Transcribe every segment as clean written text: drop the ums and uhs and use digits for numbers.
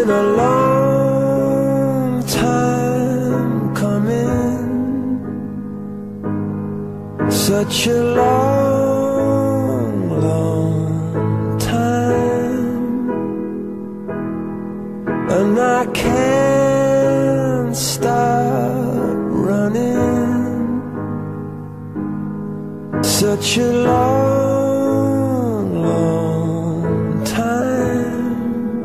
been a long time coming, such a long, long time, and I can't stop running. Such a long, long time.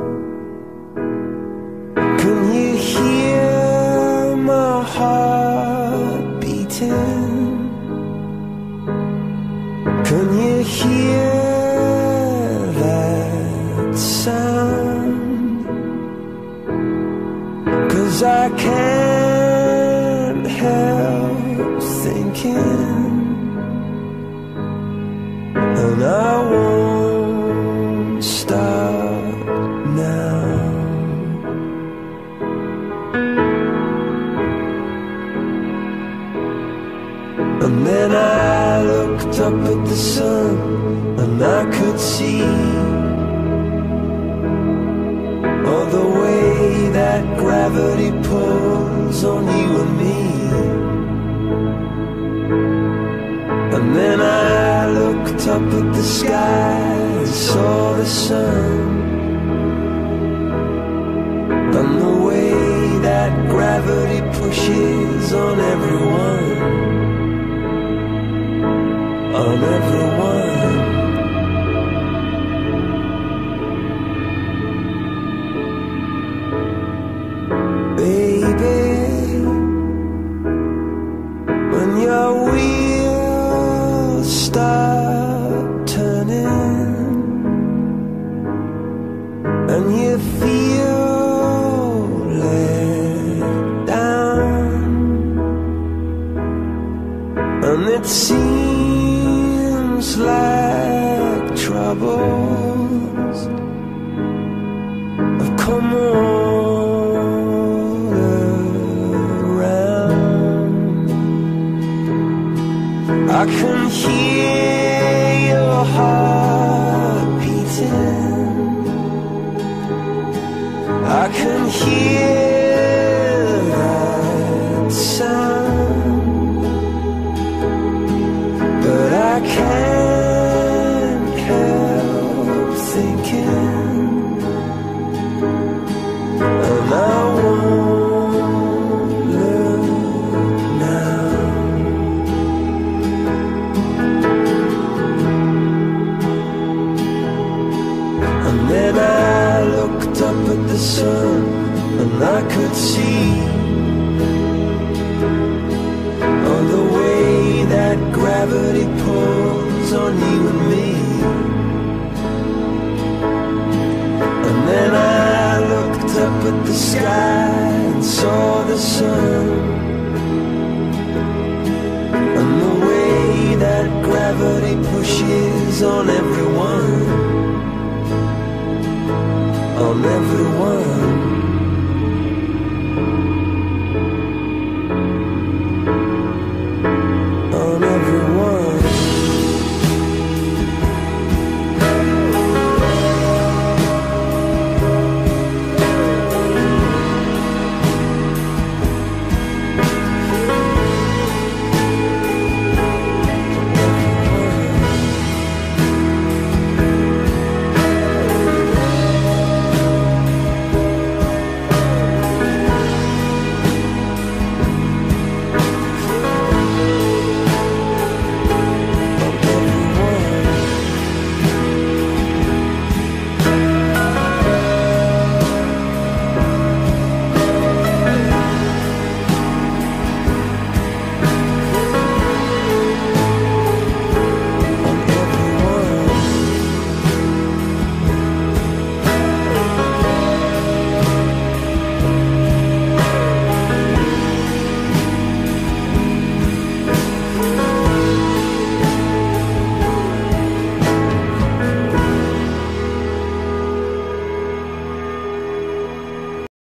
Can you hear my heart beating? Can you hear that sound? 'Cause I can't help thinking, and I won't stop now. And then I looked up at the sun, and I could see all the way that gravity pulls on you and me. And then I looked up at the sky and saw the sun, and the way that gravity pushes on everyone, on everyone. Baby, when your wheels start turning and you feel let down, and it seems like troubles have come all around, I can hear your heart beating, I can hear that sound, but I can't help thinking, and I won't look now. And then I looked up at the sun, and I could see all the way that gravity pulls on you and me. And then I looked up at the sky and saw the sun, and the way that gravity pushes on everyone, on everyone.